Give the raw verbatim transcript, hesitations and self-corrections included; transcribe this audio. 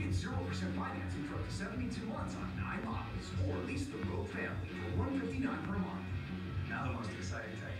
get zero percent financing for up to seventy-two months on nine models, or lease the Rogue family for one hundred fifty-nine dollars per month. Now the most exciting tech